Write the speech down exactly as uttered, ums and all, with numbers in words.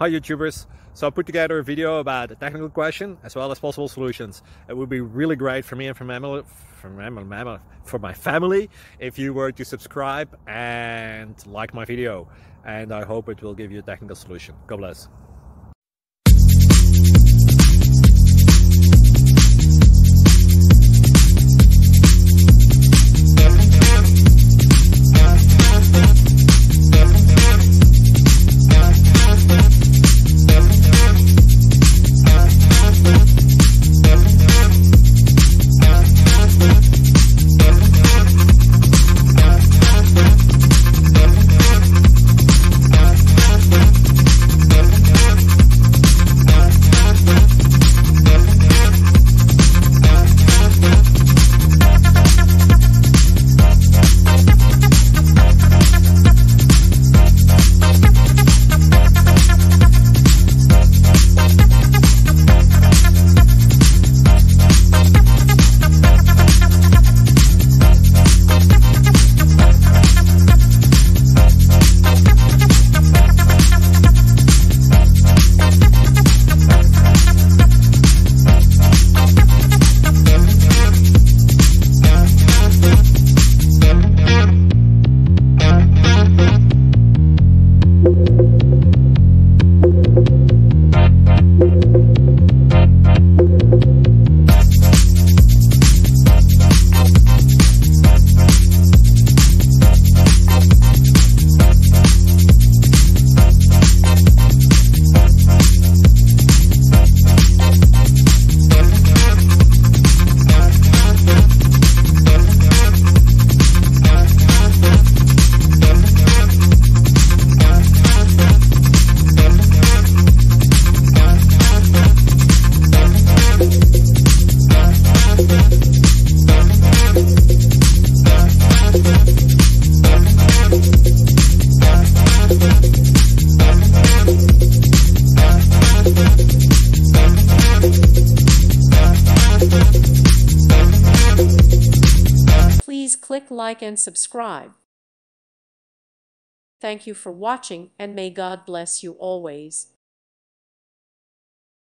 Hi YouTubers! So I put together a video about a technical question as well as possible solutions. It would be really great for me and for my family, for my, for my family if you were to subscribe and like my video. And I hope it will give you a technical solution. God bless. Please click like and subscribe. Thank you for watching, and may God bless you always.